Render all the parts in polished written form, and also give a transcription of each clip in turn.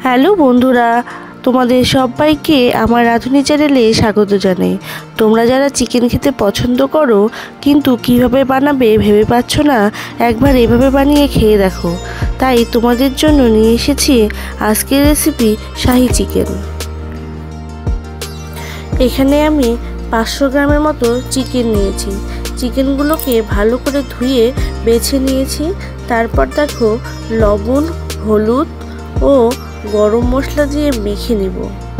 Hello বন্ধুরা, তোমাদের সবাইকে আমার রাঁধুনি চ্যানেলে স্বাগত জানাই। তোমরা যারা চিকেন খেতে পছন্দ করো কিন্তু কিভাবে বানাবে ভেবে পাচ্ছ না, একবার এভাবে বানিয়ে খেয়ে দেখো। তাই তোমাদের জন্য নিয়ে এসেছি আজকের রেসিপি শাহি চিকেন। এখানে আমি 500 গ্রামের মতো চিকেন নিয়েছি। চিকেনগুলোকে ভালো করে ধুয়ে বেছে নিয়েছি। তারপর দেখো লবণ, হলুদ ও গরম মশলা দিয়ে মেখে নিব।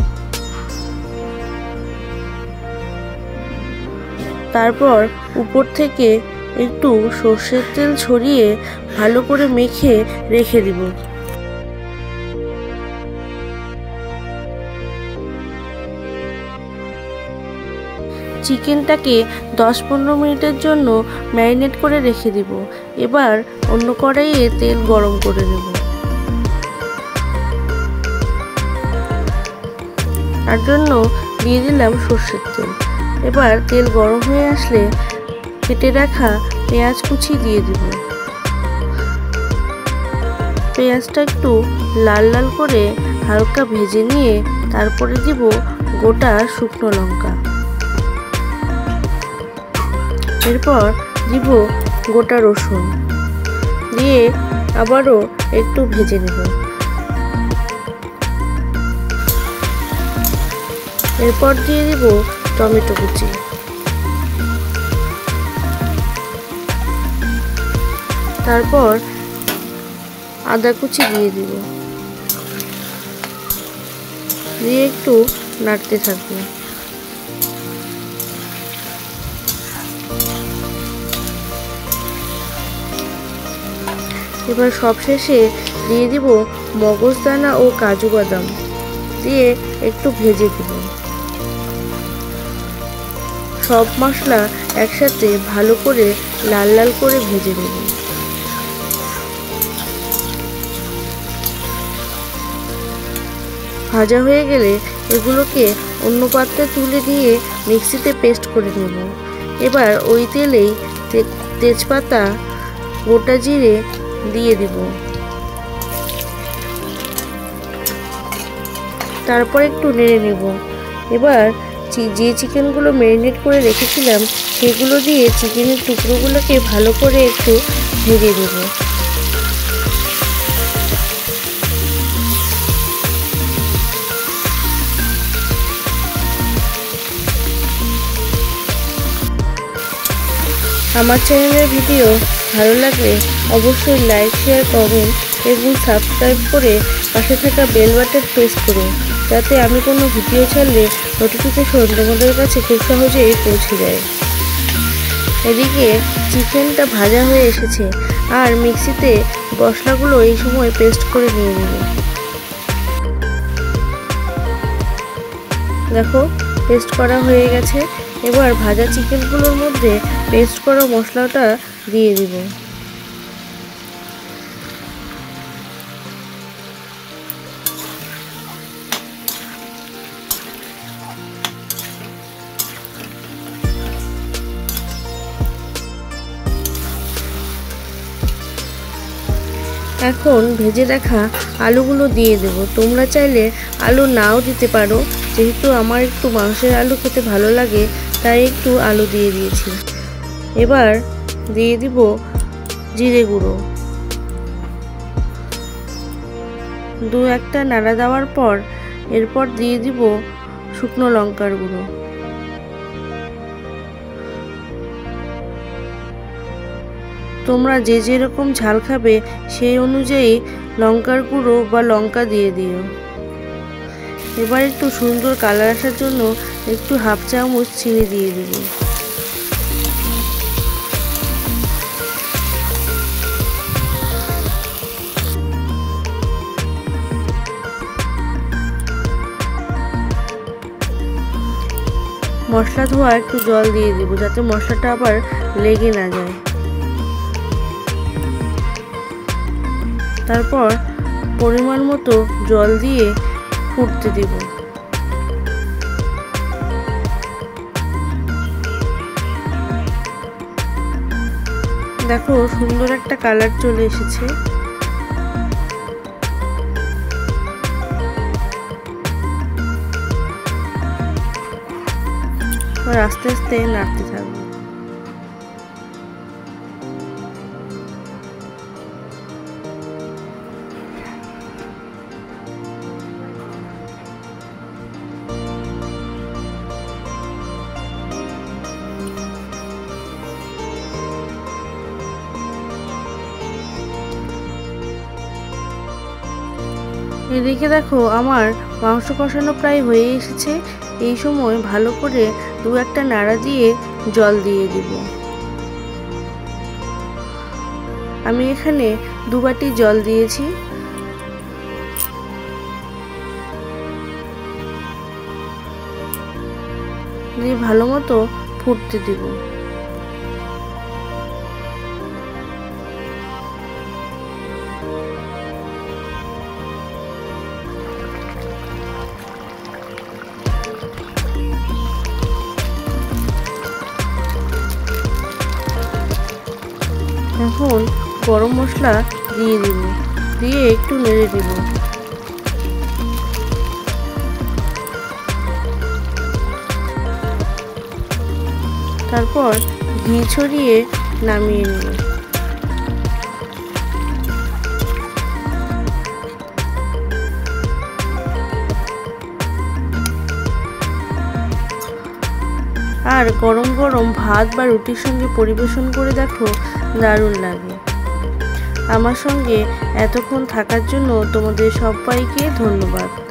তারপর উপর থেকে একটু সর্ষের তেল ছড়িয়ে ভালো করে মেখে রেখে দিব। চিকেনটাকে 10-15 মিনিটের জন্য ম্যারিনেট করে রেখে দিব। এবার অন্য কড়াইয়ে তেল গরম করে নেব। তার জন্য দিয়ে দিলাম সর্ষের তেল। এবার তেল গরম হয়ে আসলে কেটে রাখা পেঁয়াজ কুচি দিয়ে দিব। পেঁয়াজটা একটু লাল লাল করে হালকা ভেজে নিয়ে তারপরে দিব গোটা শুকনো লঙ্কা। এরপর দিব গোটা রসুন দিয়ে আবারও একটু ভেজে নেব। এরপর দিয়ে দিব টমেটো কুচি। তারপর আদা কুচি দিয়ে দিব, দিয়ে একটু নাড়তে থাকবো। এবার সবশেষে দিয়ে দিব মগজদানা ও কাজু বাদাম, দিয়ে একটু ভেজে দিব। সব মশলা একসাথে ভালো করে লাল লাল করে ভেজে নেব। ভাজা হয়ে গেলে এগুলোকে অন্য পাত্রে তুলে দিয়ে মিক্সিতে পেস্ট করে নেব। এবার ওই তেলেই তেজপাতা, গোটা জিরে দিয়ে দেব। তারপর একটু নেড়ে নেব। এবার যে চিকেনগুলো ম্যারিনেট করে রেখেছিলাম সেগুলো দিয়ে চিকেনের টুকরোগুলোকে ভালো করে একটু ভেজে দেব। আমার চ্যানেলের ভিডিও ভালো লাগলে অবশ্যই লাইক, শেয়ার, কমেন্ট এবং সাবস্ক্রাইব করে পাশে থাকা বেল বাটন প্রেস করুন, যাতে আমি কোনো ভিডিও ছাড়লে নোটিফিকেশন তোমাদের কাছে খুব সহজেই পৌঁছে যায়। এদিকে চিকেনটা ভাজা হয়ে এসেছে আর মিক্সিতে মশলাগুলো এই সময় পেস্ট করে নিয়ে নেব। দেখো পেস্ট করা হয়ে গেছে। এবার ভাজা চিকেনগুলোর মধ্যে পেস্ট করা মশলাটা দিয়ে দিব। এখন ভেজে রাখা আলুগুলো দিয়ে দেব। তোমরা চাইলে আলু নাও দিতে পারো, যেহেতু আমার একটু মাংসের আলু খেতে ভালো লাগে তাই একটু আলু দিয়ে দিয়েছি। এবার দিয়ে দিব জিরে গুঁড়ো। 2-1টা নাড়া দেওয়ার পর এরপর দিয়ে দিব শুকনো লঙ্কার গুঁড়ো। তোমরা যে যেরকম ঝাল খাবে সেই অনুযায়ী লঙ্কার গুঁড়ো বা লঙ্কা দিয়ে দিও। এবার একটু সুন্দর কালার আসার জন্য একটু 1/2 চামচ চিনি দিয়ে দিব। মশলা ধোয়া একটু জল দিয়ে দিব, যাতে মশলাটা আবার লেগে না যায়। তারপর পরিমাণ মতো জল দিয়ে ফুটতে দিব। দেখো সুন্দর একটা কালার চলে এসেছে। আস্তে আস্তে নাড়তে থাকবো। এদিকে দেখো আমার মাংস কষানো প্রায় হয়ে এসেছে। এই সময় ভালো করে দু একটা নাড়া দিয়ে জল দিয়ে দিব। আমি এখানে 2 বাটি জল দিয়েছি। দিয়ে ভালো মতো ফুটতে দিব। এখন গরম মশলা দিয়ে দিব, দিয়ে একটু নেড়ে দিব। তারপর ঘি ছড়িয়ে নামিয়ে নিব। আর গরম গরম ভাত বা রুটির সঙ্গে পরিবেশন করে দেখো, দারুণ লাগে। আমার সঙ্গে এতক্ষণ থাকার জন্য তোমাদের সবাইকে ধন্যবাদ।